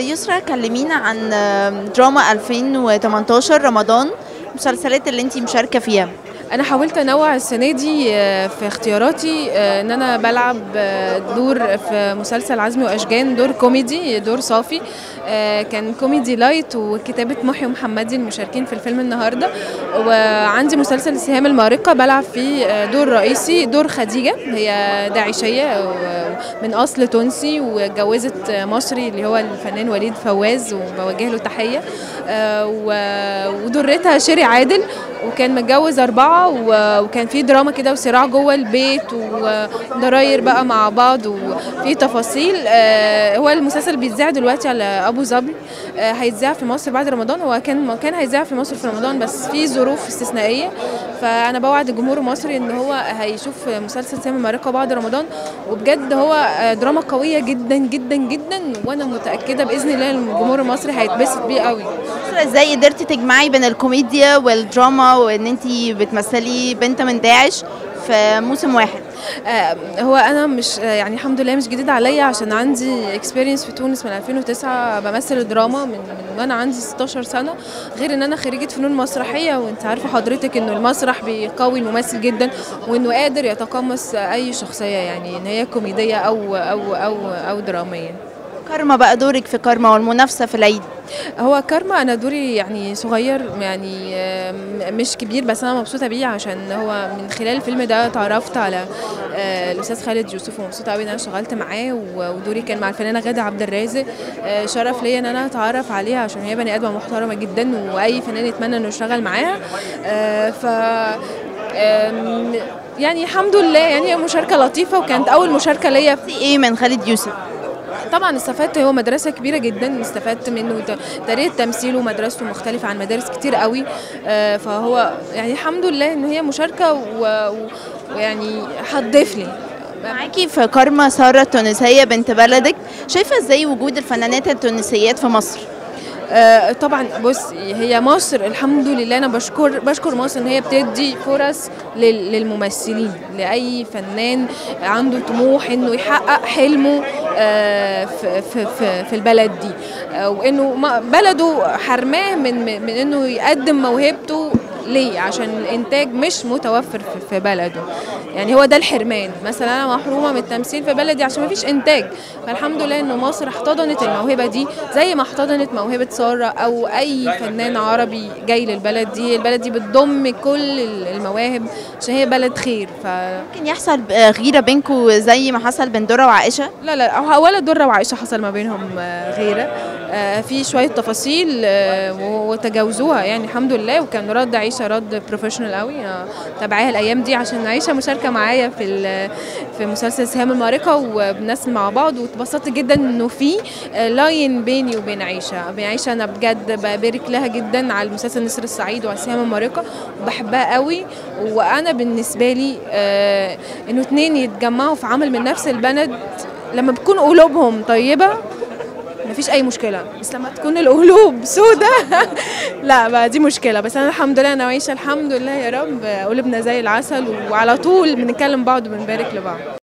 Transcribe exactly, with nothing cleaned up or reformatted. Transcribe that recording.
يسرا كلمينا عن دراما ألفين وتمنتاشر رمضان، المسلسلات اللي انتي مشاركة فيها. انا حاولت انوع السنه دي في اختياراتي، ان انا بلعب دور في مسلسل عزمي واشجان، دور كوميدي، دور صافي، كان كوميدي لايت، وكتابه محي محمدي المشاركين في الفيلم النهارده. وعندي مسلسل سهام المارقه بلعب فيه دور رئيسي، دور خديجه، هي داعشيه من اصل تونسي واتجوزت مصري اللي هو الفنان وليد فواز، وبوجه له تحيه. ودورتها شيري عادل، وكان متجوز أربعة، وكان في دراما كده وصراع جوه البيت وضراير بقى مع بعض وفي تفاصيل. هو المسلسل بيتذاع دلوقتي على أبو ظبي، هيتذاع في مصر بعد رمضان. هو كان كان هيتذاع في مصر في رمضان، بس في ظروف استثنائية، فأنا بوعد الجمهور المصري إن هو هيشوف مسلسل سامي مارقة بعد رمضان. وبجد هو دراما قوية جدا جدا جدا، وأنا متأكدة بإذن الله الجمهور المصري هيتبسط بيه قوي. ازاي قدرتي تجمعي بين الكوميديا والدراما وان انتي بتمثلي بنت من داعش في موسم واحد؟ آه هو انا مش يعني الحمد لله مش جديد عليا، عشان عندي اكسبيرينس في تونس من ألفين وتسعة بمثل الدراما من, من وانا عندي ستاشر سنه، غير ان انا خريجه فنون مسرحيه، وانت عارفه حضرتك انه المسرح بيقوي الممثل جدا، وانه قادر يتقمص اي شخصيه، يعني ان هي كوميديه او او او او دراميه. كارما بقى، دورك في كارما والمنافسه في العيد؟ هو كارما انا دوري يعني صغير، يعني مش كبير، بس انا مبسوطه بيه عشان هو من خلال الفيلم ده تعرفت على الاستاذ خالد يوسف، ومبسوطه قوي ان انا اشتغلت معاه. ودوري كان مع الفنانه غاده عبد الرازق، شرف ليا ان انا اتعرف عليها عشان هي بني ادمه محترمه جدا، واي فنان يتمنى انه يشتغل معاها. ف يعني الحمد لله، يعني هي مشاركه لطيفه، وكانت اول مشاركه ليا. في ايه من خالد يوسف؟ طبعا استفدت، هو مدرسه كبيره جدا، استفدت منه طريقه تمثيله ومدرسته مختلفه عن مدارس كتير قوي. فهو يعني الحمد لله ان هي مشاركه، ويعني هتضيف لي. معاكي في كارما ساره التونسيه بنت بلدك، شايفه ازاي وجود الفنانات التونسيات في مصر؟ آه طبعا بص، هي مصر الحمد لله، انا بشكر بشكر مصر ان هي بتدي فرص للممثلين، لاي فنان عنده طموح انه يحقق حلمه آه في في في, في البلد دي، آه وانه بلده حرماه من من انه يقدم موهبته. ليه؟ عشان الانتاج مش متوفر في بلده، يعني هو ده الحرمان. مثلا انا محرومه من التمثيل في بلدي عشان ما فيش انتاج، فالحمد لله ان مصر احتضنت الموهبه دي زي ما احتضنت موهبه ساره او اي فنان عربي جاي للبلد دي. البلد دي بتضم كل المواهب عشان هي بلد خير. ف ممكن يحصل غيره بينكم زي ما حصل بين دره وعائشه؟ لا لا، ولا دره وعائشه حصل ما بينهم غيره، في شويه تفاصيل وتجاوزوها يعني الحمد لله. وكان رد عيشه رد بروفيشنال قوي، تابعاها الايام دي عشان عيشه مشاركه معايا في في مسلسل سهام المارقه، وبنسمع مع بعض، واتبسطت جدا انه في لاين بيني وبين عيشه. بين عيشه انا بجد ببارك لها جدا على المسلسل نسر الصعيد وعلى سهام المارقه، وبحبها قوي. وانا بالنسبه لي آه انه اتنين يتجمعوا في عمل من نفس البلد لما بتكون قلوبهم طيبه مفيش اي مشكله، بس لما تكون القلوب سودة لا بقى دي مشكله. بس انا الحمد لله انا وعيشه الحمد لله يا رب قلوبنا زي العسل، وعلى طول بنتكلم بعض وبنبارك لبعض.